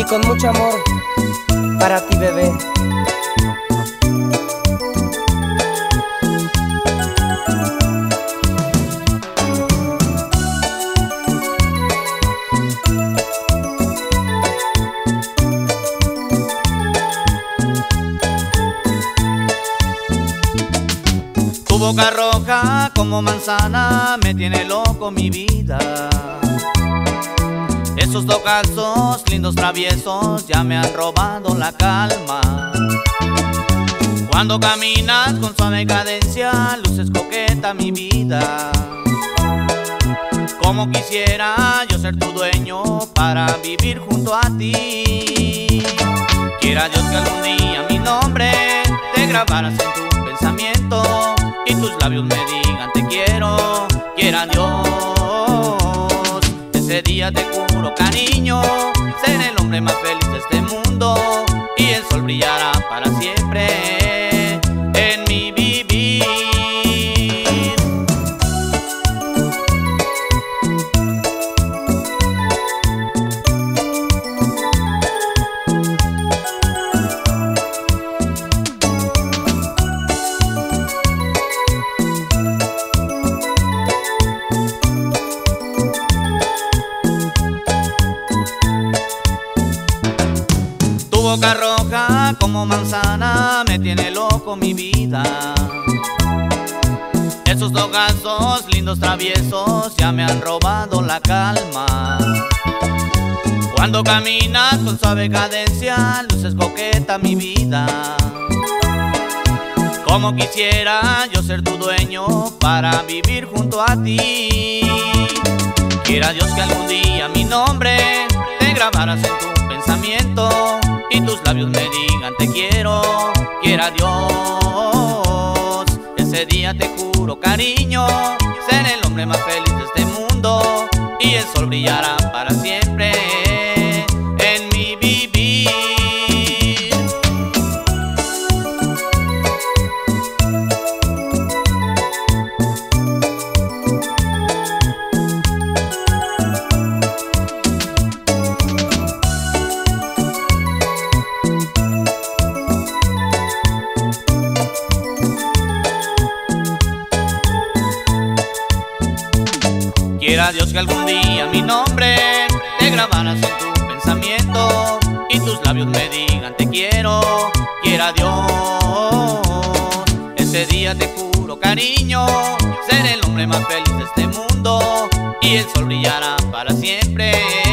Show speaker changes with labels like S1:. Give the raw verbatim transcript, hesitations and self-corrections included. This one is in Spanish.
S1: con mucho amor para ti, bebé.
S2: Tu boca roja como manzana me tiene loco mi vida. Esos tocazos lindos traviesos ya me han robado la calma. Cuando caminas con suave cadencia, luces coqueta mi vida. Como quisiera yo ser tu dueño para vivir junto a ti. Quiera Dios que algún día mi nombre te grabaras en tu pensamiento y tus labios me digan te quiero. Quiera Dios, ese día te juro cariño, seré el hombre más feliz de este mundo y el sol brillará para siempre en mi vivir. Tu boca roja como manzana me tiene loco mi vida. Esos tocazos lindos traviesos ya me han robado la calma. Cuando caminas con suave cadencia, luces coqueta mi vida. Como quisiera yo ser tu dueño para vivir junto a ti. Quiera Dios que algún día mi nombre te grabaras en tu pensamiento y tus labios me digan te quiero. Quiera Dios, ese día te juro cariño, seré el hombre más feliz de este mundo y el sol brillará para siempre en mi vivir. Quiera Dios que algún día mi nombre te grabaras en tu pensamiento y tus labios me digan te quiero. Quiera Dios, ese día te juro cariño, seré el hombre más feliz de este mundo y el sol brillará para siempre.